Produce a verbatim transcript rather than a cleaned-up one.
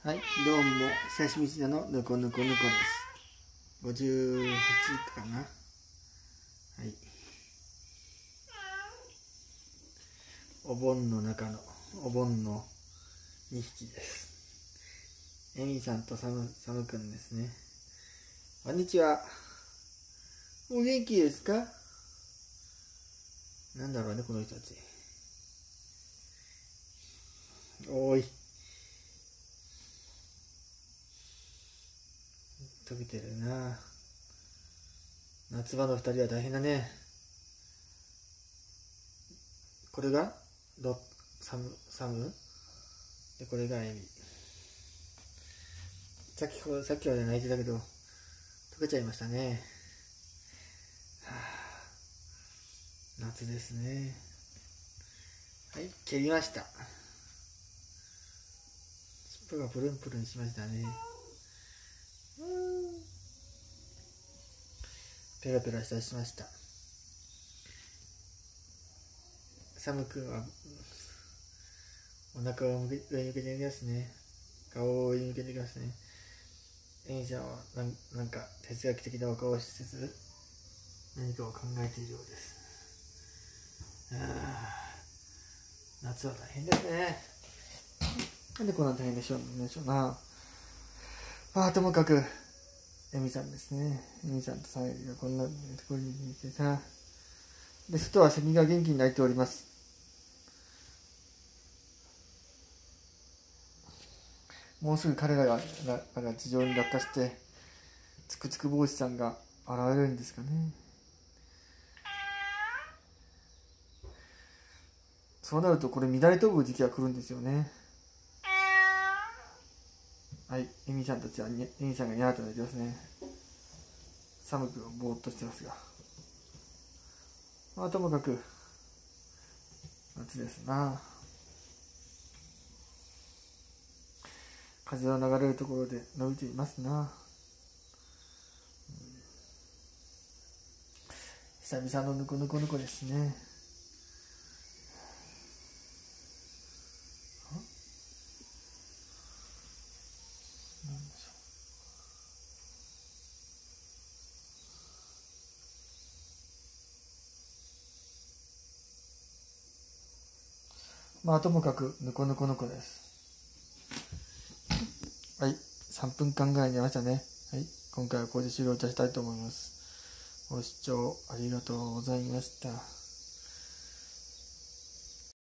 はい、どうも、久しぶりのぬこぬこぬこです。ごじゅうはちかな。はい。お盆の中の、お盆のにひきです。エミさんとサム、サムくんですね。こんにちは。お元気ですか？なんだろうね、この人たち。おーい。飛びてるな。夏場の二人は大変だね。これがドサムサムで、これがエミ。さっきさっきはね泣いてたけど溶けちゃいましたね。はあ、夏ですね。はい、蹴りました。尻尾がプルンプルンしましたね。ペラペラしたしました。サムくんはお腹を上に向けていますね。顔を上に向けていきますね。エミちゃんはな ん, なんか哲学的なお顔をしつつ何かを考えているようです。ああ、夏は大変ですね。なんでこんな大変でしょうでしょうな。まあともかくエミさんですね。エミさんとサイがこんなところにいてさ。で、外はセミが元気に鳴いております。もうすぐ彼らががが地上に落下してつくつく帽子さんが現れるんですかね。そうなるとこれ乱れ飛ぶ時期が来るんですよね。はい、エミさんたちはエミさんがニャーと鳴いてますね。寒くぼーっとしてますが、まあともかく夏ですな。風の流れるところで伸びていますな。久々のぬこぬこぬこですね。まあともかくぬこぬこぬこです。はい、さんぷんかんぐらい寝ましたね。はい、今回はここで終了いたしたいと思います。ご視聴ありがとうございました。